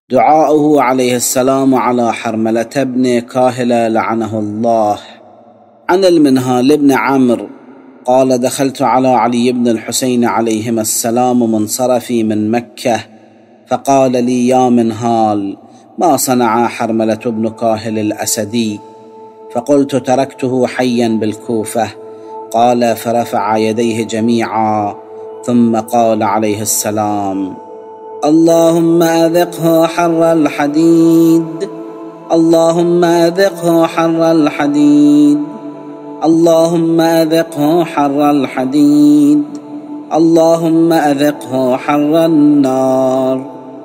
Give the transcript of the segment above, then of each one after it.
دعاؤه عليه السلام على حرملة بن كاهل لعنه الله. عن المنهال بن عمرو قال: دخلت على علي بن الحسين عليهما السلام منصرفي من مكة، فقال لي: يا منهال، ما صنع حرملة بن كاهل الأسدي؟ فقلت: تركته حيا بالكوفة. قال: فرفع يديه جميعا ثم قال عليه السلام: اللهم أذقه حر الحديد، اللهم أذقه حر الحديد، اللهم أذقه حر الحديد، اللهم أذقه حر النار.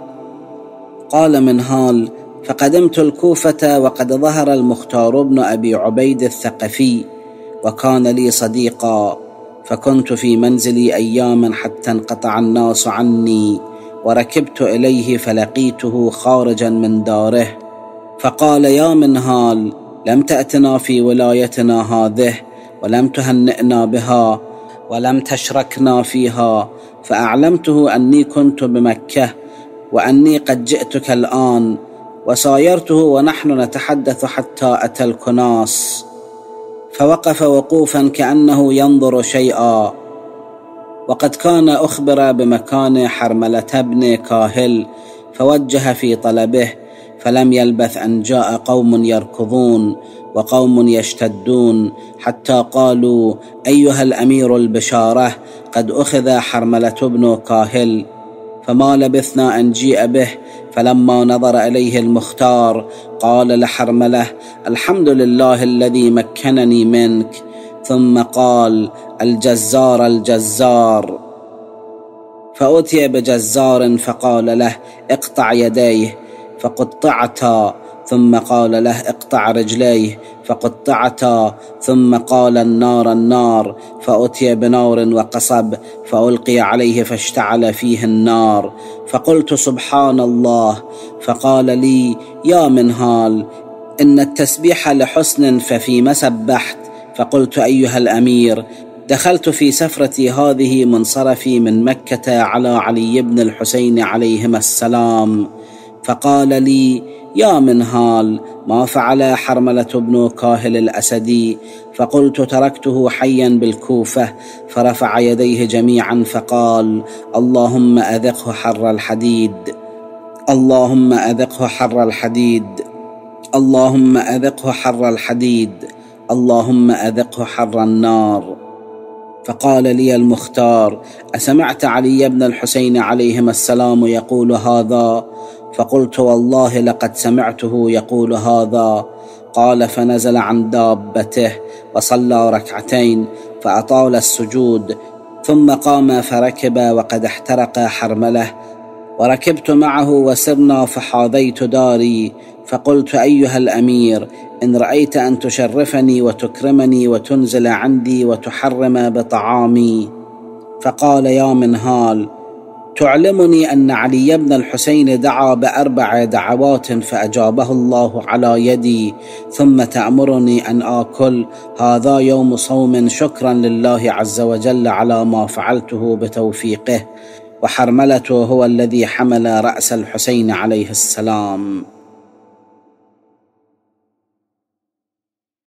قال منهال: فقدمت الكوفة وقد ظهر المختار بن أبي عبيد الثقفي، وكان لي صديقا، فكنت في منزلي أياما حتى انقطع الناس عني، وركبت إليه فلقيته خارجا من داره، فقال: يا منهال، لم تأتنا في ولايتنا هذه، ولم تهنئنا بها، ولم تشركنا فيها. فأعلمته أني كنت بمكة، وأني قد جئتك الآن، وسايرته ونحن نتحدث حتى أتى الكناس، فوقف وقوفا كأنه ينظر شيئا، وقد كان أخبر بمكان حرملة بن كاهل، فوجه في طلبه، فلم يلبث أن جاء قوم يركضون وقوم يشتدون، حتى قالوا: أيها الأمير البشارة، قد أخذ حرملة بن كاهل. فما لبثنا أن جيء به، فلما نظر إليه المختار قال لحرملة: الحمد لله الذي مكنني منك. ثم قال: الجزار الجزار. فأتي بجزار فقال له: اقطع يديه، فقطعتا. ثم قال له: اقطع رجليه، فقطعتا. ثم قال: النار النار. فأتي بنار وقصب فألقي عليه فاشتعل فيه النار. فقلت: سبحان الله. فقال لي: يا منهال، إن التسبيح لحسن ففيما سبحت. فقلت: أيها الأمير، دخلت في سفرتي هذه منصرفي من مكة على علي بن الحسين عليهما السلام. فقال لي: يا منهال، ما فعل حرملة بن كاهل الأسدي؟ فقلت: تركته حيا بالكوفة. فرفع يديه جميعا فقال: اللهم أذقه حر الحديد، اللهم أذقه حر الحديد، اللهم أذقه حر الحديد، اللهم أذقه حر النار. فقال لي المختار: أسمعت علي بن الحسين عليهما السلام يقول هذا؟ فقلت: والله لقد سمعته يقول هذا. قال: فنزل عن دابته وصلى ركعتين فأطال السجود، ثم قام فركب وقد احترق حرمله، وركبت معه وسرنا فحاذيت داري. فقلت: أيها الأمير، إن رأيت أن تشرفني وتكرمني وتنزل عندي وتحرم بطعامي. فقال: يا منهال، تعلمني أن علي بن الحسين دعا ب4 دعوات فأجابه الله على يدي، ثم تأمرني أن آكل؟ هذا يوم صوم شكرا لله عز وجل على ما فعلته بتوفيقه، وحرملة هو الذي حمل رأس الحسين عليه السلام.